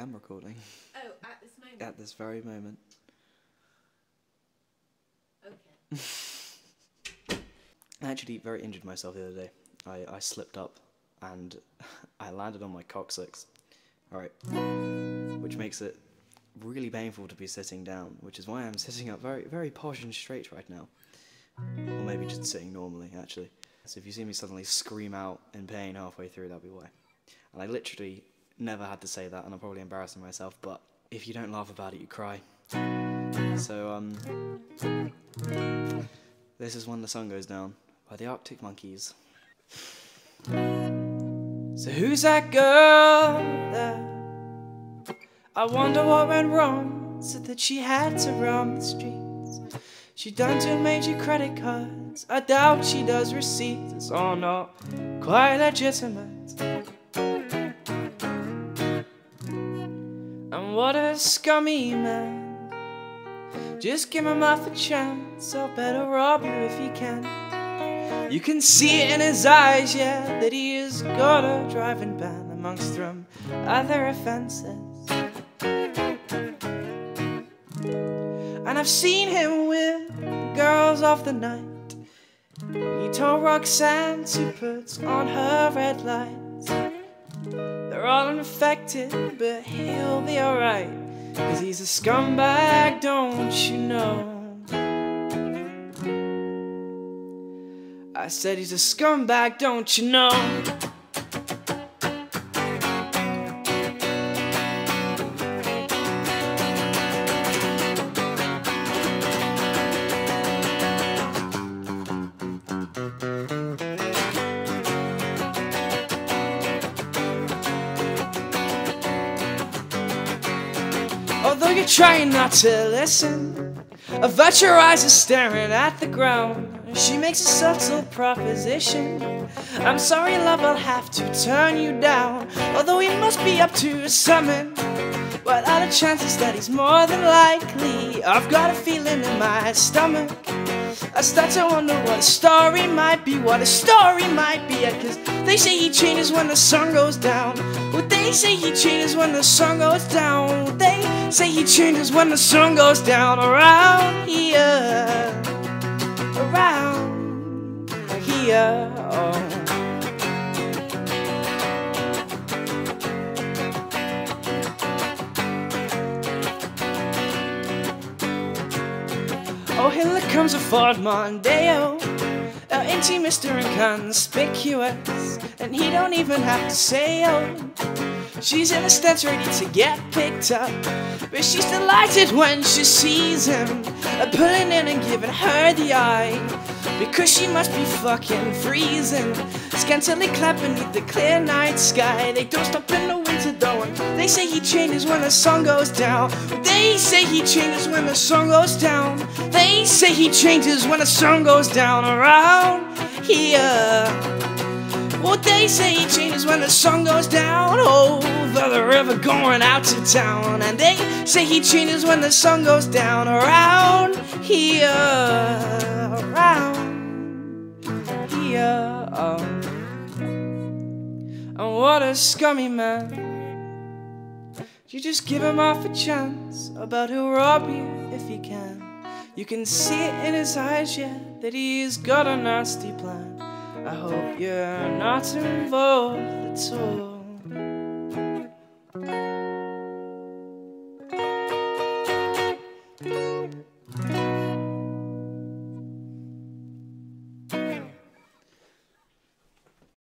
am recording. Oh, at this moment? At this very moment. Okay. I actually very injured myself the other day. I slipped up and I landed on my coccyx. Alright. Which makes it really painful to be sitting down, which is why I'm sitting up very, very posh and straight right now. Or maybe just sitting normally, actually. So if you see me suddenly scream out in pain halfway through, that'll be why. And I literally never had to say that, and I'm probably embarrassing myself, but if you don't laugh about it, you cry. So, this is When the Sun Goes Down by the Arctic Monkeys. So who's that girl there? I wonder what went wrong, so that she had to roam the streets. She done 2 major credit cards, I doubt she does receipts. It's all not quite legitimate. And what a scummy man. Just give him half a chance, I'll better rob you if you can. You can see it in his eyes, yeah, that he has got a driving ban amongst them other offences. And I've seen him with girls of the night. He told Roxanne to put on her red lights. They're all infected, but he'll be alright, 'cause he's a scumbag, don't you know? I said he's a scumbag, don't you know? Although you're trying not to listen, a virtual eyes is staring at the ground. She makes a subtle proposition. I'm sorry, love, I'll have to turn you down. Although he must be up to something, what are the chances that he's more than likely? I've got a feeling in my stomach. I start to wonder what a story might be, what a story might be. Cause they say he changes when the sun goes down. Well, they say he changes when the sun goes down. Well, they say he changes when the sun goes down. Around here, around here, oh. Oh, here comes a Ford Mondeo, ain't he Mr. Inconspicuous? And he don't even have to say oh. She's in the stands ready to get picked up, but she's delighted when she sees him, pulling in and giving her the eye, because she must be fucking freezing, scantily clad beneath the clear night sky. They don't stop in the winter though, and they say he changes when the sun goes down. They say he changes when the sun goes down. They say he changes when the sun goes down. Around here, well, they say he changes when the sun goes down over the river going out to town. And they say he changes when the sun goes down. Around here, around here, oh. And what a scummy man. You just give him half a chance, about he'll rob you if he can. You can see it in his eyes, yeah, that he's got a nasty plan. I hope you're not involved at all.